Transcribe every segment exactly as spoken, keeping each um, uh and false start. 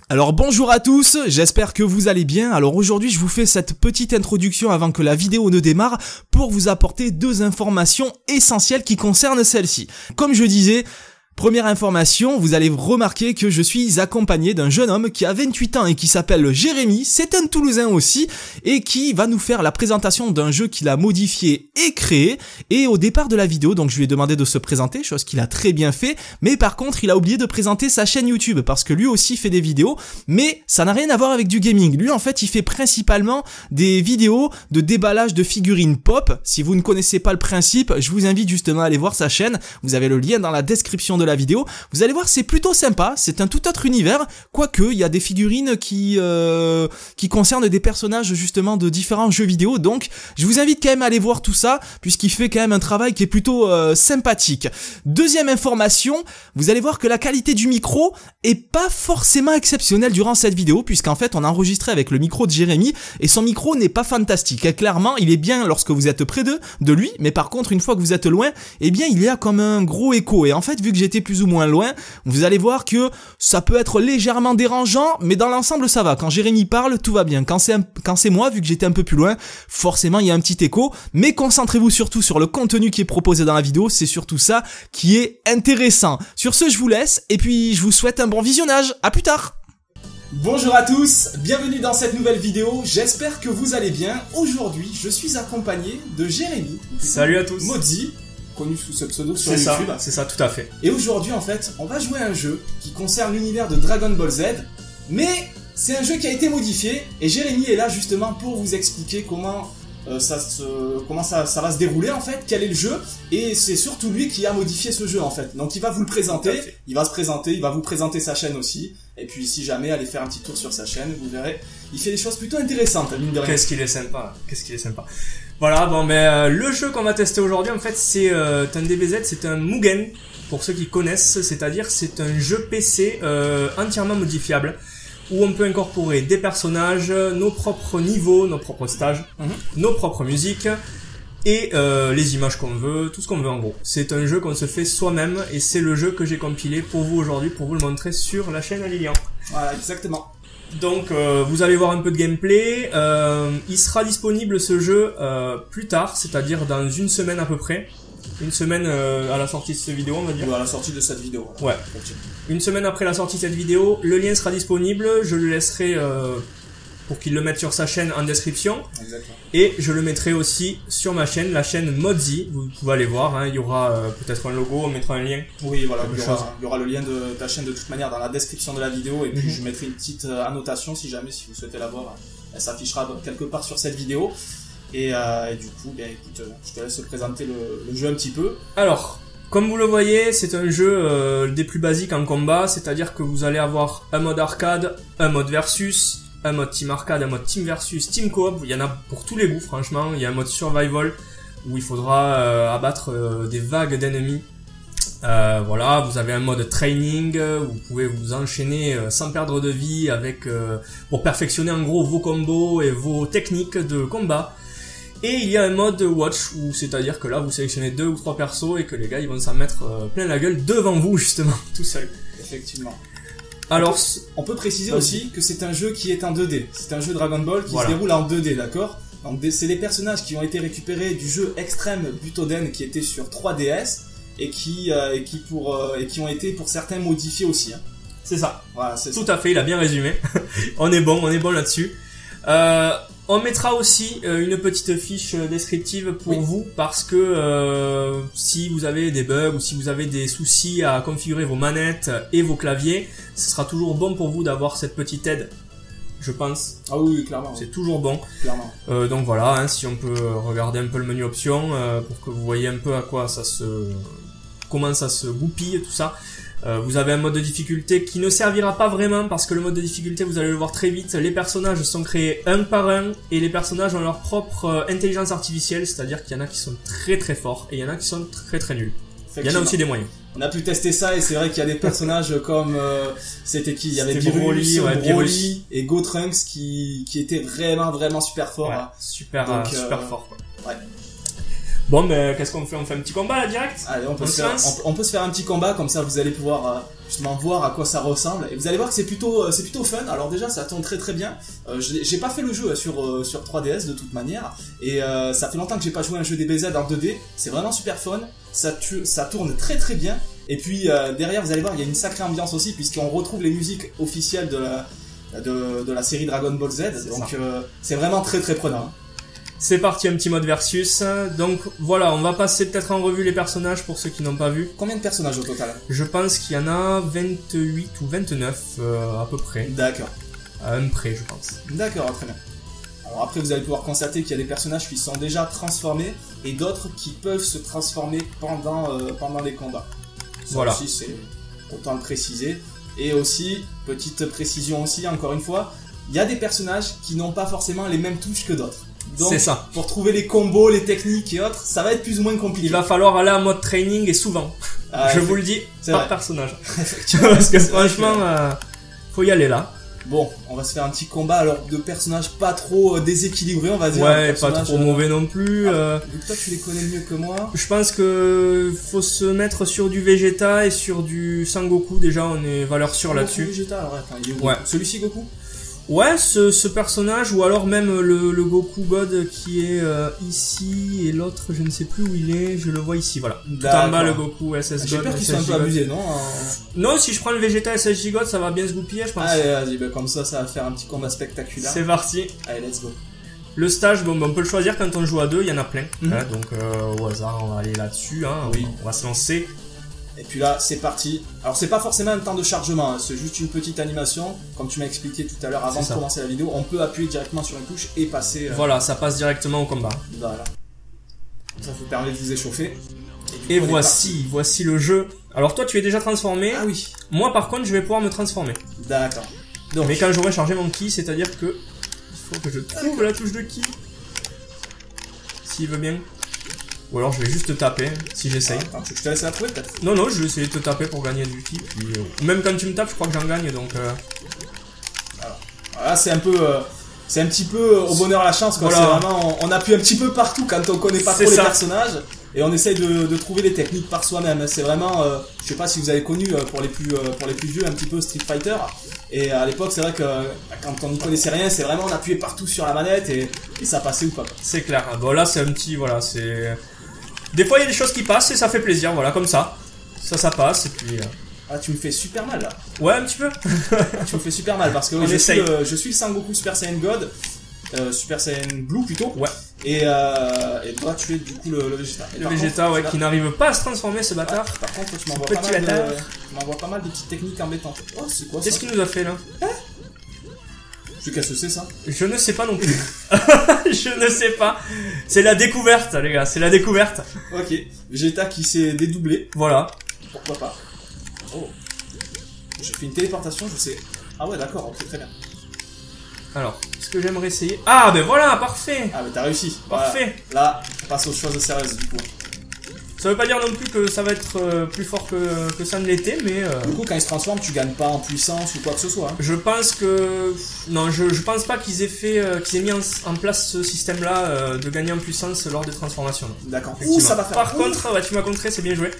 Alors bonjour à tous, j'espère que vous allez bien. Alors aujourd'hui je vous fais cette petite introduction avant que la vidéo ne démarre pour vous apporter deux informations essentielles qui concernent celle-ci. Comme je disais, première information, vous allez remarquer que je suis accompagné d'un jeune homme qui a vingt-huit ans et qui s'appelle Jérémy, c'est un Toulousain aussi, et qui va nous faire la présentation d'un jeu qu'il a modifié et créé. Et au départ de la vidéo, donc je lui ai demandé de se présenter, chose qu'il a très bien fait, mais par contre il a oublié de présenter sa chaîne YouTube, parce que lui aussi fait des vidéos, mais ça n'a rien à voir avec du gaming. Lui en fait il fait principalement des vidéos de déballage de figurines pop. Si vous ne connaissez pas le principe, je vous invite justement à aller voir sa chaîne, vous avez le lien dans la description de la vidéo, vous allez voir, c'est plutôt sympa, c'est un tout autre univers, quoique il y a des figurines qui euh, qui concernent des personnages justement de différents jeux vidéo, donc je vous invite quand même à aller voir tout ça, puisqu'il fait quand même un travail qui est plutôt euh, sympathique. Deuxième information, vous allez voir que la qualité du micro est pas forcément exceptionnelle durant cette vidéo, puisqu'en fait on a enregistré avec le micro de Jérémy, et son micro n'est pas fantastique, et clairement il est bien lorsque vous êtes près de, de lui, mais par contre une fois que vous êtes loin, eh bien il y a comme un gros écho, et en fait vu que j'étais plus ou moins loin, vous allez voir que ça peut être légèrement dérangeant, mais dans l'ensemble ça va. Quand Jérémy parle, tout va bien. Quand c'est quand c'est moi, vu que j'étais un peu plus loin, forcément il y a un petit écho, mais concentrez-vous surtout sur le contenu qui est proposé dans la vidéo, c'est surtout ça qui est intéressant. Sur ce, je vous laisse, et puis je vous souhaite un bon visionnage. À plus tard. Bonjour à tous, bienvenue dans cette nouvelle vidéo, j'espère que vous allez bien. Aujourd'hui, je suis accompagné de Jérémy. Salut à tous. Mozzi, connu sous ce pseudo sur C'est YouTube. ça, c'est ça, tout à fait. Et aujourd'hui, en fait, on va jouer à un jeu qui concerne l'univers de Dragon Ball Z, mais c'est un jeu qui a été modifié, et Jérémy est là justement pour vous expliquer comment euh, ça, se, comment ça, ça va se dérouler en fait, quel est le jeu, et c'est surtout lui qui a modifié ce jeu en fait. Donc il va vous le présenter, il va se présenter, il va vous présenter sa chaîne aussi, et puis si jamais allez faire un petit tour sur sa chaîne, vous verrez, il fait des choses plutôt intéressantes, mine de rien. Qu'est-ce qu'il est sympa, qu'est-ce qu'il est sympa. Voilà, bon ben euh, le jeu qu'on va tester aujourd'hui en fait c'est euh, un D B Z, c'est un Mugen pour ceux qui connaissent, c'est-à-dire c'est un jeu P C euh, entièrement modifiable où on peut incorporer des personnages, nos propres niveaux, nos propres stages, mm-hmm. nos propres musiques et euh, les images qu'on veut, tout ce qu'on veut en gros. C'est un jeu qu'on se fait soi-même et c'est le jeu que j'ai compilé pour vous aujourd'hui pour vous le montrer sur la chaîne à Lilian. Voilà, exactement. Donc euh, vous allez voir un peu de gameplay, euh, il sera disponible ce jeu euh, plus tard, c'est-à-dire dans une semaine à peu près, une semaine euh, à la sortie de cette vidéo on va dire. Ou à la sortie de cette vidéo. Ouais, une semaine après la sortie de cette vidéo, le lien sera disponible, je le laisserai euh, pour qu'il le mette sur sa chaîne en description. Exactement. Et je le mettrai aussi sur ma chaîne, la chaîne Mozzi, vous pouvez aller voir, hein, il y aura euh, peut-être un logo, on mettra un lien. Oui, voilà, il y, aura, il y aura le lien de ta chaîne de toute manière dans la description de la vidéo, et puis mm-hmm. je mettrai une petite euh, annotation si jamais, si vous souhaitez la voir, elle s'affichera quelque part sur cette vidéo. Et, euh, et du coup, bien, écoute, je te laisse présenter le, le jeu un petit peu. Alors, comme vous le voyez, c'est un jeu euh, des plus basiques en combat, c'est-à-dire que vous allez avoir un mode arcade, un mode versus, un mode team arcade, un mode team versus, team coop, il y en a pour tous les goûts franchement, il y a un mode survival où il faudra euh, abattre euh, des vagues d'ennemis. Euh, voilà, vous avez un mode training où vous pouvez vous enchaîner euh, sans perdre de vie avec euh, pour perfectionner en gros vos combos et vos techniques de combat. Et il y a un mode watch où c'est-à-dire que là vous sélectionnez deux ou trois persos et que les gars ils vont s'en mettre euh, plein la gueule devant vous justement, tout seul. Effectivement. Alors, on peut préciser aussi que c'est un jeu qui est en deux D. C'est un jeu Dragon Ball qui voilà. se déroule en deux D, d'accord? Donc c'est les personnages qui ont été récupérés du jeu Extreme Butoden qui était sur trois D S et qui euh, et qui pour euh, et qui ont été pour certains modifiés aussi. Hein. C'est ça. Voilà, c'est tout ça. à fait. Il a bien résumé. On est bon, on est bon là-dessus. Euh, on mettra aussi euh, une petite fiche descriptive pour oui. vous parce que euh, si vous avez des bugs ou si vous avez des soucis à configurer vos manettes et vos claviers, ce sera toujours bon pour vous d'avoir cette petite aide, je pense. Ah oui, clairement. C'est oui. toujours bon. Clairement. Euh, donc voilà, hein, si on peut regarder un peu le menu options euh, pour que vous voyez un peu à quoi ça se, comment ça se goupille et tout ça. Euh, vous avez un mode de difficulté qui ne servira pas vraiment parce que le mode de difficulté, vous allez le voir très vite, les personnages sont créés un par un et les personnages ont leur propre euh, intelligence artificielle, c'est-à-dire qu'il y en a qui sont très très forts et il y en a qui sont très très nuls. Il y en a aussi des moyens. On a pu tester ça et c'est vrai qu'il y a des personnages comme euh, c'était qui, il y avait Broly, ouais, Broly et Gotrunks qui qui étaient vraiment vraiment super forts. Ouais, hein. super Donc, euh, super euh, fort quoi. Ouais. Bon, mais qu'est-ce qu'on fait? On fait un petit combat là direct? Allez, on peut, On se se faire, lance on, on peut se faire un petit combat, comme ça vous allez pouvoir euh, justement voir à quoi ça ressemble. Et vous allez voir que c'est plutôt, euh, c'est plutôt fun. Alors déjà, ça tourne très très bien. Euh, j'ai pas fait le jeu sur, euh, sur trois D S de toute manière. Et euh, ça fait longtemps que j'ai pas joué à un jeu D B Z en deux D. C'est vraiment super fun. Ça, tu, ça tourne très très bien. Et puis euh, derrière, vous allez voir, il y a une sacrée ambiance aussi, puisqu'on retrouve les musiques officielles de la, de, de la série Dragon Ball Z. Donc euh, c'est vraiment très très prenant. C'est parti, un petit mode versus. Donc voilà, on va passer peut-être en revue les personnages pour ceux qui n'ont pas vu. Combien de personnages au total? Je pense qu'il y en a vingt-huit ou vingt-neuf euh, à peu près. D'accord. À un près, je pense. D'accord, très bien. Alors après, vous allez pouvoir constater qu'il y a des personnages qui sont déjà transformés et d'autres qui peuvent se transformer pendant, euh, pendant les combats. Ça voilà. aussi, c'est autant le préciser. Et aussi, petite précision aussi, encore une fois, il y a des personnages qui n'ont pas forcément les mêmes touches que d'autres. C'est ça. Pour trouver les combos, les techniques et autres, ça va être plus ou moins compliqué. Il va falloir aller en mode training et souvent. Ah, je vous le dis, par vrai. personnage. Parce que franchement, que... euh, faut y aller là. Bon, on va se faire un petit combat alors de personnages pas trop euh, déséquilibrés, on va dire. Ouais, pas trop euh... mauvais non plus. Ah, euh... Vu que toi tu les connais mieux que moi. Je pense que faut se mettre sur du Vegeta et sur du Sangoku. Déjà, on est valeur sûre là-dessus. Vegeta, alors attends, il est où? Ouais. Celui-ci Goku? Ouais, ce, ce personnage, ou alors même le, le Goku God qui est euh, ici, et l'autre, je ne sais plus où il est, je le vois ici, voilà. Tout en bas, le Goku S S God. J'ai peur qu'ils soient un peu abusés, non? Non, si je prends le Vegeta S S J God, ça va bien se goupiller, je pense. Allez, vas-y, bah, comme ça, ça va faire un petit combat spectaculaire. C'est parti. Allez, let's go. Le stage, bon, on peut le choisir quand on joue à deux, il y en a plein. Mm-hmm. Hein, donc, euh, au hasard, on va aller là-dessus, hein, oui. on, on va se lancer. Et puis là, c'est parti. Alors, c'est pas forcément un temps de chargement, hein. C'est juste une petite animation. Comme tu m'as expliqué tout à l'heure avant de commencer la vidéo, on peut appuyer directement sur une touche et passer. Euh... Voilà, ça passe directement au combat. Voilà. Ça vous permet de vous échauffer. Et, et voici, voici le jeu. Alors, toi, tu es déjà transformé. Ah oui. Moi, par contre, je vais pouvoir me transformer. D'accord. Donc, mais quand j'aurai chargé mon ki, c'est-à-dire que il faut que je trouve la touche de ki. S'il veut bien. Ou alors je vais juste te taper, si j'essaye. Ah, attends, je te laisse la trouver peut-être. Non, non, je vais essayer de te taper pour gagner du ki. Puis, euh, même quand tu me tapes, je crois que j'en gagne, donc... Euh... Alors, là, c'est un peu... Euh, c'est un petit peu au bonheur à la chance, quoi. Voilà. C'est vraiment... On, on appuie un petit peu partout quand on connaît pas trop les personnages. Et on essaye de, de trouver les techniques par soi-même. C'est vraiment... Euh, je sais pas si vous avez connu, euh, pour les plus euh, pour les plus vieux, un petit peu Street Fighter. Et à l'époque, c'est vrai que euh, quand on n'y connaissait rien, c'est vraiment on appuyait partout sur la manette et, et ça passait ou pas. C'est clair. Bon, là, c'est un petit... Voilà, c'est... Des fois, il y a des choses qui passent et ça fait plaisir, voilà, comme ça. Ça, ça passe, et puis... Euh... Ah, tu me fais super mal, là. Ouais, un petit peu. Ah, tu me fais super mal, parce que oui, je, suis le, je suis le Sangoku Super Saiyan God, euh, Super Saiyan Blue, plutôt. Ouais. Et, euh, et toi, tu es, du coup, le, le Vegeta. Et le Vegeta, contre, ouais, qui n'arrive pas à se transformer, ce bâtard. Ah, par contre, tu m'envoies pas, de... pas mal de petites techniques embêtantes. Oh, c'est quoi ça? Qu'est-ce qu'il nous a fait, là? Hein? Qu'est-ce que c'est ça? Je ne sais pas non plus. Je ne sais pas. C'est la découverte, les gars. C'est la découverte. Ok. Vegeta qui s'est dédoublé. Voilà. Pourquoi pas? Oh. J'ai fait une téléportation, je sais. Ah ouais, d'accord. Ok, très bien. Alors, ce que j'aimerais essayer. Ah, ben voilà, parfait. Ah, mais t'as réussi. Parfait. Voilà. Là, on passe aux choses sérieuses, du coup. Ça veut pas dire non plus que ça va être euh, plus fort que, que ça ne l'était, mais... Euh... Du coup, quand il se transforme, tu gagnes pas en puissance ou quoi que ce soit. Hein. Je pense que... Non, je, je pense pas qu'ils aient fait, euh, qu'ils aient mis en, en place ce système-là euh, de gagner en puissance lors des transformations. D'accord. Ouh, ça va faire... Par Ouh. contre, ouais, tu m'as contré, c'est bien joué.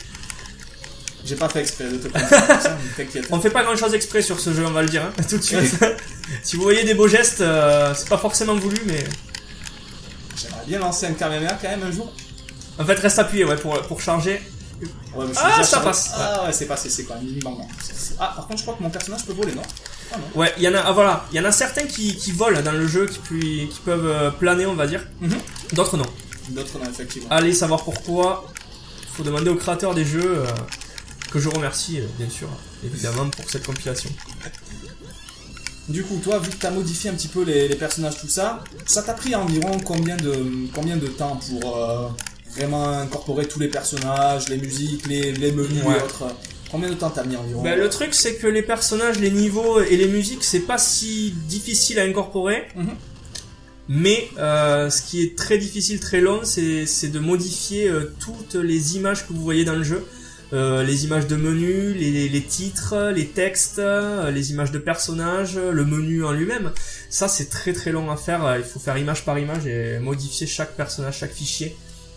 J'ai pas fait exprès de te prendre. On fait pas grand-chose exprès sur ce jeu, on va le dire, hein, tout de suite. Si vous voyez des beaux gestes, euh, c'est pas forcément voulu, mais... J'aimerais bien lancer un Kamehameha quand même un jour. En fait, reste appuyé, ouais, pour, pour charger. Ouais, mais ah, ça chargé. passe. Ah ouais, c'est passé, c'est quand même minimum. Ah, par contre, je crois que mon personnage peut voler, non? Ah non. Ouais, il y en a, ah, voilà, il y en a certains qui, qui volent dans le jeu, qui, puis, qui peuvent euh, planer, on va dire. Mm-hmm. D'autres non. D'autres non, effectivement. Allez savoir pourquoi. Faut demander aux créateurs des jeux, euh, que je remercie, euh, bien sûr, évidemment, pour cette compilation. Du coup, toi, vu que tu as modifié un petit peu les, les personnages, tout ça, ça t'a pris environ combien de, combien de temps pour euh, vraiment incorporer tous les personnages, les musiques, les, les menus ouais. et autres? Combien de temps t'as mis environ? Ben, le truc, c'est que les personnages, les niveaux et les musiques, c'est pas si difficile à incorporer. Mm-hmm. Mais euh, ce qui est très difficile, très long, c'est de modifier euh, toutes les images que vous voyez dans le jeu. Euh, les images de menu, les, les titres, les textes, euh, les images de personnages, le menu en lui-même. Ça, c'est très très long à faire. Il faut faire image par image et modifier chaque personnage, chaque fichier.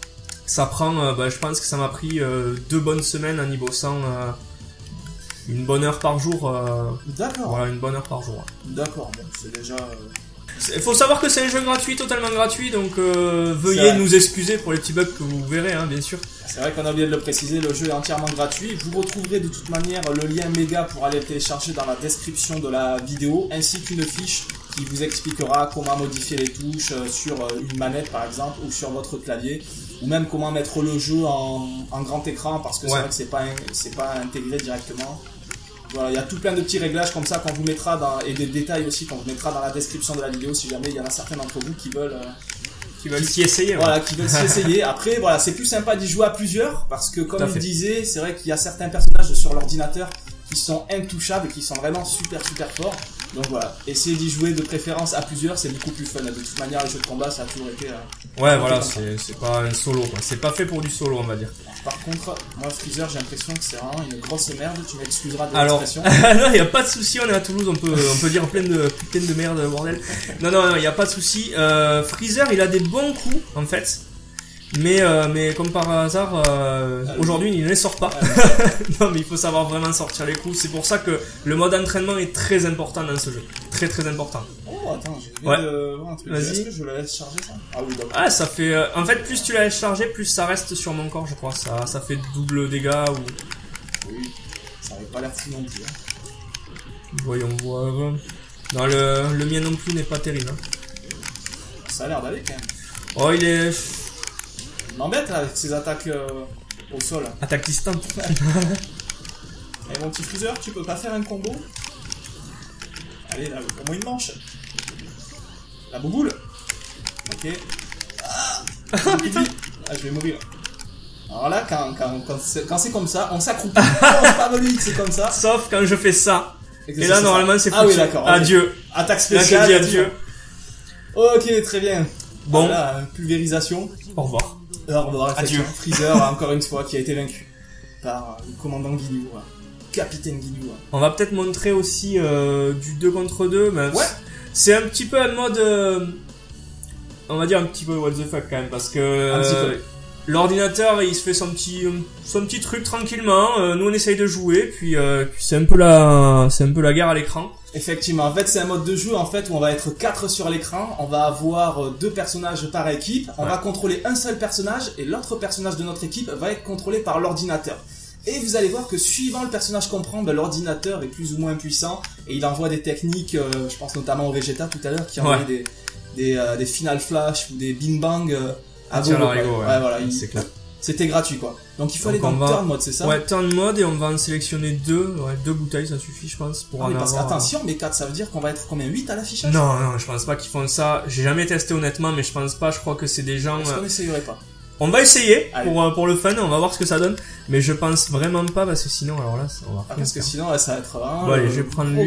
Ça prend, euh, bah, je pense que ça m'a pris euh, deux bonnes semaines en y bossant euh, une bonne heure par jour. Euh, D'accord. Voilà, une bonne heure par jour. Ouais. D'accord, bon, c'est déjà... Euh... Il faut savoir que c'est un jeu gratuit, totalement gratuit, donc euh, veuillez nous excuser pour les petits bugs que vous verrez, hein, bien sûr. C'est vrai qu'on a oublié de le préciser, le jeu est entièrement gratuit. Vous retrouverez de toute manière le lien méga pour aller le télécharger dans la description de la vidéo, ainsi qu'une fiche qui vous expliquera comment modifier les touches sur une manette par exemple, ou sur votre clavier, ou même comment mettre le jeu en, en grand écran, parce que c'est ouais. vrai que c'est pas, c'est pas intégré directement. Voilà, il y a tout plein de petits réglages comme ça qu'on vous mettra dans, et des détails aussi qu'on vous mettra dans la description de la vidéo si jamais il y en a certains d'entre vous qui veulent euh, qui veulent s'y essayer. Voilà, ouais. qui veulent s'y essayer. Après, voilà, c'est plus sympa d'y jouer à plusieurs parce que comme il disait, c'est vrai qu'il y a certains personnages sur l'ordinateur qui sont intouchables, qui sont vraiment super super forts. Donc voilà, essayez d'y jouer de préférence à plusieurs, c'est beaucoup plus fun. De toute manière, les jeux de combat, ça a toujours été... Euh, ouais, voilà, c'est, c'est pas un solo, quoi. C'est pas fait pour du solo, on va dire. Alors, par contre, moi, Freezer, j'ai l'impression que c'est vraiment une grosse merde. Tu m'excuseras de Alors, l'expression. non, y a pas de souci, on est à Toulouse, on peut, on peut dire plein de, plein de merde, bordel. Non, non, non, y a pas de souci. Euh, Freezer, il a des bons coups, en fait. Mais, euh, mais comme par hasard, euh, ah, aujourd'hui il ne les sort pas. Ah, non mais il faut savoir vraiment sortir les coups. C'est pour ça que le mode entraînement est très important dans ce jeu. Très très important. Oh attends, j'ai ouais. de voir un truc. Vas-y. Est-ce que je la laisse charger ça? Ah oui d'accord. Ah ça fait... Euh, en fait plus tu la laisses charger, plus ça reste sur mon corps je crois. Ça, ça fait double dégâts ou... Oui, ça avait pas l'air fou non plus. Hein. Voyons voir... Non le, le mien non plus n'est pas terrible. Hein. Ça a l'air d'aller quand même. Oh il est... Il m'embête là avec ses attaques euh, au sol. Attaque distante. Allez mon petit Freezer, tu peux pas faire un combo? Allez là, au moins une manche. La bouboule. Ok. Ah, ah putain. Ah je vais mourir. Alors là quand, quand, quand, c'est, quand c'est comme ça, on s'accroupit. On se parle c'est comme ça. Sauf quand je fais ça. Et, et là c'est normalement ça. c'est foutu. Ah oui d'accord. Adieu. Okay. Attaque spéciale. Là je dis adieu. Ok très bien. Bon. Voilà, pulvérisation. Au revoir. Au revoir, adieu. Freezer, encore une fois, qui a été vaincu par le commandant Guignou, hein. Capitaine Guignou. Hein. On va peut-être montrer aussi euh, du deux contre deux, mais ouais. C'est un petit peu un mode, euh, on va dire un petit peu what the fuck quand même, parce que euh, l'ordinateur il se fait son petit, son petit truc tranquillement, euh, nous on essaye de jouer, puis, euh, puis c'est un peu la, c'est un peu la guerre à l'écran. Effectivement, en fait c'est un mode de jeu en fait où on va être quatre sur l'écran, on va avoir deux personnages par équipe, on ouais. va contrôler un seul personnage et l'autre personnage de notre équipe va être contrôlé par l'ordinateur. Et vous allez voir que suivant le personnage qu'on prend, ben, l'ordinateur est plus ou moins puissant et il envoie des techniques, euh, je pense notamment au Vegeta tout à l'heure qui envoie ouais. des, des, euh, des Final Flash ou des Bing Bang euh, à gogo. Ouais. Ouais, ouais, voilà, il... c'est clair. C'était gratuit quoi. Donc il faut Donc aller dans va... turn mode, c'est ça? Ouais, turn mode et on va en sélectionner deux, ouais, deux bouteilles, ça suffit je pense pour ah, en mais parce avoir. Attention, mais quatre ça veut dire qu'on va être combien? huit à l'affichage? Non, non, je pense pas qu'ils font ça. J'ai jamais testé honnêtement, mais je pense pas, je crois que c'est des gens... Est-ce qu'on essayerait pas? On va essayer pour, pour le fun, on va voir ce que ça donne. Mais je pense vraiment pas parce que sinon, alors là, on va ah, parce que sinon, là, ça va être vraiment... Bon, allez, je vais prendre lui.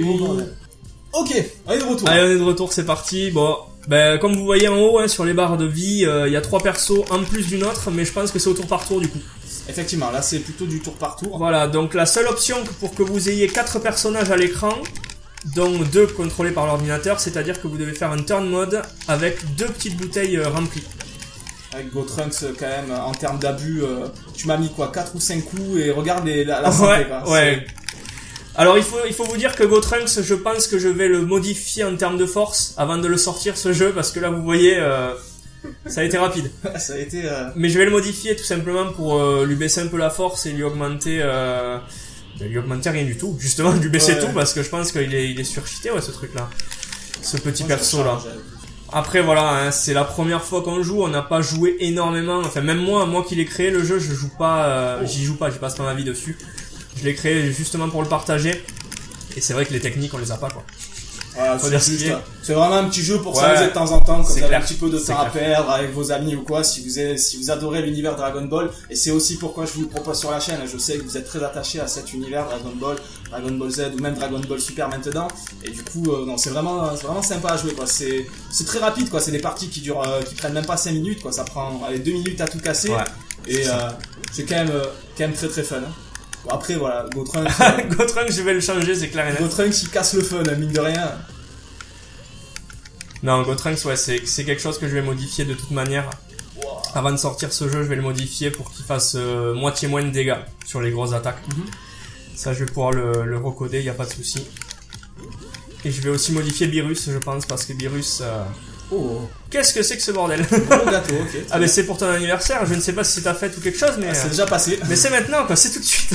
Ok, on est de retour. Allez, on est de retour, c'est parti. Bon, ben, comme vous voyez en haut, hein, sur les barres de vie, il euh, y a trois persos en plus d'une autre, mais je pense que c'est au tour par tour du coup. Effectivement, là, c'est plutôt du tour par tour. Voilà, donc la seule option pour que vous ayez quatre personnages à l'écran, dont deux contrôlés par l'ordinateur, c'est-à-dire que vous devez faire un turn mode avec deux petites bouteilles euh, remplies. Avec Gotrunks, quand même, en termes d'abus, euh, tu m'as mis quoi, quatre ou cinq coups et regarde les, la, la santé, ouais, quoi. Ouais. Alors il faut, il faut vous dire que Gotrunks, je pense que je vais le modifier en termes de force avant de le sortir ce jeu, parce que là vous voyez, euh, ça a été rapide. Ça a été... Euh... Mais je vais le modifier tout simplement pour euh, lui baisser un peu la force et lui augmenter... Euh, lui augmenter rien du tout, justement lui baisser ouais. tout, parce que je pense qu'il est, il est surcheaté, ouais, ce truc-là. Ce petit Moi, perso là. Après voilà, hein, c'est la première fois qu'on joue, on n'a pas joué énormément, enfin même moi, moi qui l'ai créé le jeu, je joue pas, euh, oh. j'y joue pas, j'y passe pas ma vie dessus. Je l'ai créé justement pour le partager, et c'est vrai que les techniques on les a pas quoi. Voilà, c'est, juste, c'est vraiment un petit jeu pour ouais, s'amuser de temps en temps, quand vous avez clair. un petit peu de c'est temps clair. à perdre avec vos amis ou quoi, si vous, êtes, si vous adorez l'univers Dragon Ball, et c'est aussi pourquoi je vous le propose sur la chaîne, je sais que vous êtes très attachés à cet univers Dragon Ball, Dragon Ball Z ou même Dragon Ball Super maintenant, et du coup, euh, non, c'est vraiment, c'est vraiment sympa à jouer quoi, c'est, c'est très rapide quoi, c'est des parties qui durent, euh, qui prennent même pas cinq minutes quoi, ça prend, allez, deux minutes à tout casser, ouais, et c'est, euh, c'est quand même, euh, quand même très très fun. Hein. Bon, après voilà, Gotrunks, euh, Gotrunks je vais le changer, c'est clair et net. Gotrunks il casse le fun, mine de rien. Non, Gotrunks, ouais, c'est, c'est quelque chose que je vais modifier de toute manière. Wow. Avant de sortir ce jeu, je vais le modifier pour qu'il fasse euh, moitié moins de dégâts sur les grosses attaques. Mm-hmm. Ça, je vais pouvoir le, le recoder, y a pas de souci. Et je vais aussi modifier Beerus, je pense, parce que Beerus... Euh... Oh. Qu'est-ce que c'est que ce bordel? Gros gâteau, ok. Ah mais c'est pour ton anniversaire, je ne sais pas si c'est ta fête ou quelque chose, mais... Ah, c'est euh... déjà passé. Mais c'est maintenant, quoi, c'est tout de suite.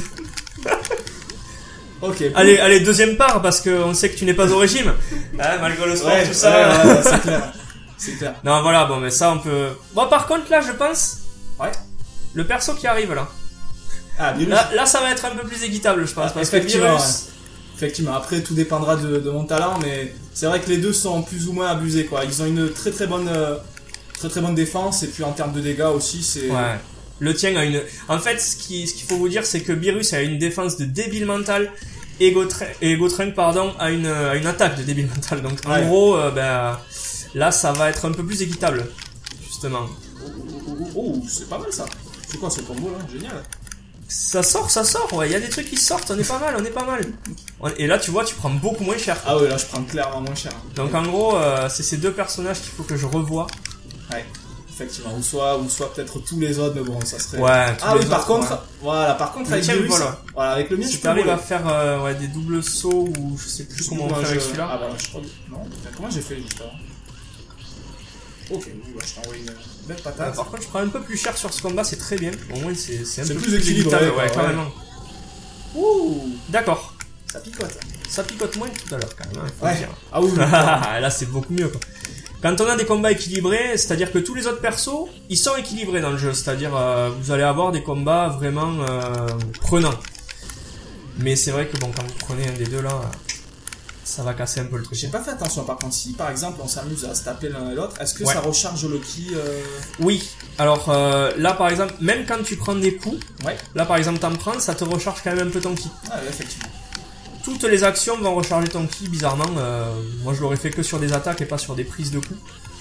Ok. Allez, allez, deuxième part, parce qu'on sait que tu n'es pas au régime. Hein, malgré le sport, ouais, tout ça. Ouais, ouais, c'est clair. C'est clair. Non, voilà, bon, mais ça, on peut... Bon, par contre, là, je pense... Ouais. Le perso qui arrive, là. Ah, Beerus. Là, là, ça va être un peu plus équitable, je pense, Ah, parce que effectivement, Beerus... ouais. Effectivement, après, tout dépendra de, de mon talent, mais c'est vrai que les deux sont plus ou moins abusés, quoi. Ils ont une très très bonne... Euh, très très bonne défense, et puis en termes de dégâts aussi, c'est... Ouais. Le tien a une... En fait, ce qu'il ce qu'il faut vous dire, c'est que Beerus a une défense de débile mental, et Gotrunk, pardon, a une, a une attaque de débile mental. Donc, en ouais. gros, euh, ben, là, ça va être un peu plus équitable, justement. Oh, oh, oh, oh, c'est pas mal, ça. C'est quoi ce combo, là? Génial. Ça sort, ça sort, ouais, il y a des trucs qui sortent, on est pas mal, on est pas mal. Et là, tu vois, tu prends beaucoup moins cher. Ah ouais, là, je prends clairement moins cher. Donc, en gros, euh, c'est ces deux personnages qu'il faut que je revoie. Ouais. Effectivement, ou soit, ou soit peut-être tous les autres, mais bon, ça serait... Ouais, ah oui, par autres, contre, ouais. voilà, par contre, avec Beerus, voilà. voilà, avec le mien, si je peux arriver à faire euh, ouais, des doubles sauts, ou je sais plus comment on fait avec celui-là. Ah bah, je crois non, comment j'ai fait juste avant? Ok, bah, je t'ai envoyé une belle patate. Ouais, par contre, je prends un peu plus cher sur ce combat, c'est très bien. Au moins, c'est un peu plus, plus équilibré, équitable, ouais, ouais, carrément. Ouh, d'accord. Ça picote. Ça picote moins que tout à l'heure, quand même, faut ouais. le dire. Ah oui, oui. Là, c'est beaucoup mieux, quoi. Quand on a des combats équilibrés, c'est-à-dire que tous les autres persos, ils sont équilibrés dans le jeu. C'est-à-dire, euh, vous allez avoir des combats vraiment euh, prenants. Mais c'est vrai que bon, quand vous prenez un des deux là, ça va casser un peu le truc. J'ai pas fait attention. Par contre, si par exemple on s'amuse à se taper l'un et l'autre, est-ce que ouais. ça recharge le ki euh... Oui. Alors euh, là, par exemple, même quand tu prends des coups, ouais. là par exemple, t'en prends, ça te recharge quand même un peu ton ki. Ah oui, effectivement. Toutes les actions vont recharger ton ki, bizarrement. Euh, moi, je l'aurais fait que sur des attaques et pas sur des prises de coups.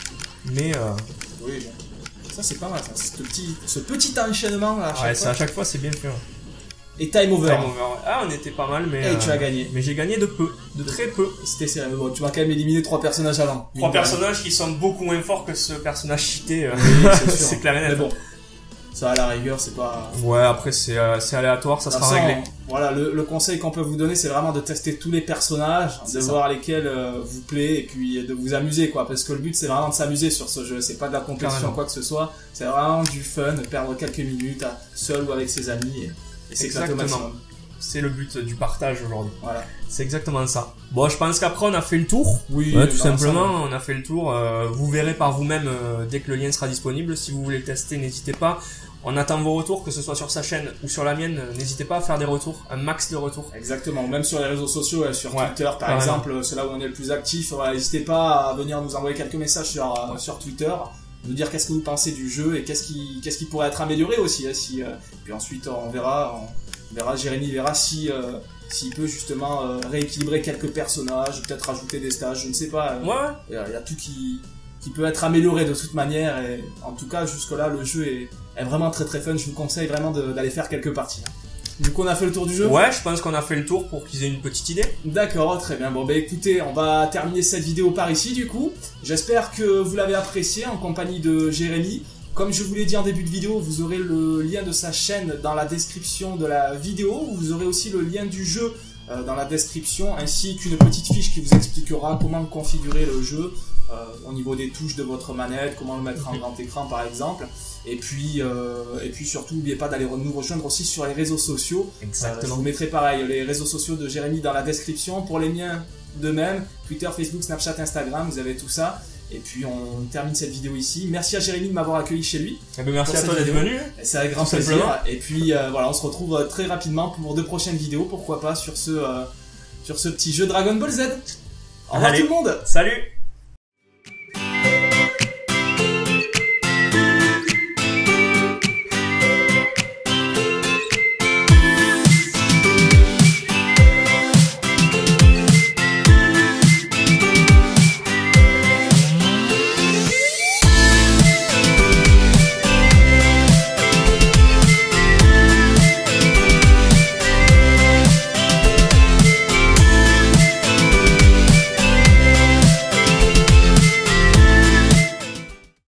Mais euh... oui, bon. Ça c'est pas mal, ça. Ce petit, ce petit enchaînement là. À chaque ouais, fois. à chaque fois, c'est bien fait. Ouais. Et time over. Time over. Ah, on était pas mal, mais. Et euh... tu as gagné. Mais j'ai gagné de peu, de très peu. C'était sérieux. Bon, tu m'as quand même éliminé trois personnages avant. Trois personnages qui sont beaucoup moins forts que ce personnage cheaté. Euh... Oui, c'est clair et net. Mais bon. Ça, à la rigueur, c'est pas... Ouais, après, c'est euh, aléatoire, ça sera façon, réglé. Voilà, le, le conseil qu'on peut vous donner, c'est vraiment de tester tous les personnages, de ça. voir lesquels euh, vous plaît, et puis de vous amuser, quoi. Parce que le but, c'est vraiment de s'amuser sur ce jeu. C'est pas de la compétition, quoi que ce soit. C'est vraiment du fun, de perdre quelques minutes, à, seul ou avec ses amis. Et, et c'est exactement. C'est le but du partage aujourd'hui. Voilà. C'est exactement ça. Bon, je pense qu'après, on a fait le tour. Oui, ouais, tout simplement, ensemble. on a fait le tour. Euh, vous verrez par vous-même euh, dès que le lien sera disponible. Si vous voulez le tester, n'hésitez pas. On attend vos retours, que ce soit sur sa chaîne ou sur la mienne. N'hésitez pas à faire des retours, un max de retours. Exactement, même sur les réseaux sociaux, sur ouais, Twitter par carrément. exemple, c'est là où on est le plus actif. N'hésitez pas à venir nous envoyer quelques messages sur, ouais. sur Twitter, nous dire qu'est-ce que vous pensez du jeu et qu'est-ce qui, qu'est-ce qui pourrait être amélioré aussi. Hein, si, euh, puis ensuite, on verra, on verra, Jérémy verra si... Euh, s'il peut justement euh, rééquilibrer quelques personnages, peut-être rajouter des stages, je ne sais pas. Ouais. Il y a, il y a tout qui, qui peut être amélioré de toute manière. Et en tout cas, jusque-là, le jeu est, est vraiment très très fun. Je vous conseille vraiment d'aller faire quelques parties. Du coup, on a fait le tour du jeu ? Ouais, je pense qu'on a fait le tour pour qu'ils aient une petite idée. D'accord, très bien. Bon, bah écoutez, on va terminer cette vidéo par ici, du coup. J'espère que vous l'avez apprécié en compagnie de Jérémy. Comme je vous l'ai dit en début de vidéo, vous aurez le lien de sa chaîne dans la description de la vidéo. Vous aurez aussi le lien du jeu euh, dans la description, ainsi qu'une petite fiche qui vous expliquera comment configurer le jeu euh, au niveau des touches de votre manette, comment le mettre en grand écran par exemple. Et puis, euh, et puis surtout, n'oubliez pas d'aller nous rejoindre aussi sur les réseaux sociaux. Exactement. Euh, je vous mettrai pareil les réseaux sociaux de Jérémy dans la description. Pour les miens, de même, Twitter, Facebook, Snapchat, Instagram, vous avez tout ça. Et puis on termine cette vidéo ici. Merci à Jérémy de m'avoir accueilli chez lui. Eh ben merci à toi d'être venu. C'est avec grand plaisir. Simplement. Et puis euh, voilà, on se retrouve très rapidement pour de prochaines vidéos. Pourquoi pas sur ce, euh, sur ce petit jeu Dragon Ball Z. Au revoir tout le monde. Salut.